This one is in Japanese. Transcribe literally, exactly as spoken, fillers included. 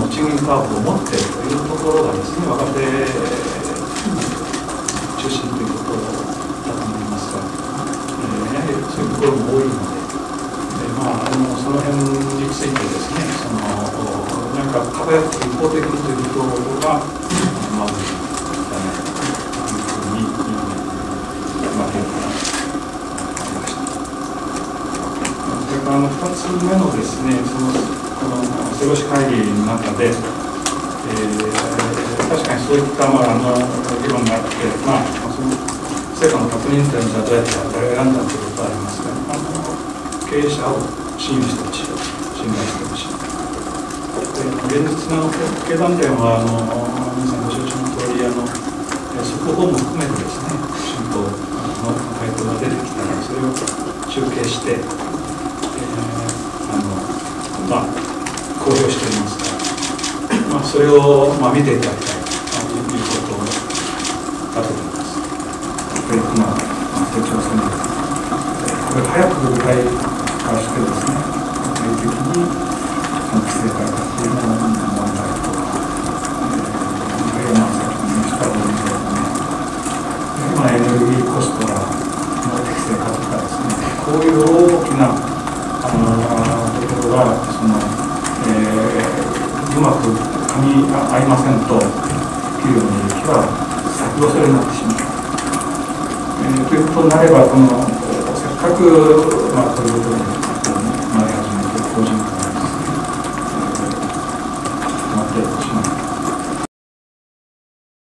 賃金カーブを持っているというところがですね、若手中心ということだと思いますが、えー、やはりそういうところも多いので、えーまあ、あのその辺についてですね、そのなんか輝く一方的にというところが、まずだねというふうに、まあ、変化がありました。それからあのふたつめのですね、そのこの瀬越会議の中で、えー、確かにそういった、まあ、あの議論があって、まあ、その成果の確認点がどうやって選んだということはありますが、あの経営者を信用してほしい、信頼してほしい。で現実の経団連はあの皆さんご承知の通り、あの速報も含めてですね、新法の回答が出てきたら、それを集計して、えー、あのまあ、公表しておりますから、まあ、それを、まあ、見ていただきたいということだと思います。でまあ、成長戦略、これ早く具体化してですね、具体的に規制改革というのの問題とか、あるいはまあ先ほど言った分野のね、今エネルギーコストがの適正化とかですね、こういう大きなあのところがその、えー、うまく噛み合いませんと、給与の利益は先細りになってしまう。えー、ということになれば、このせっかく、まあ、こういうことに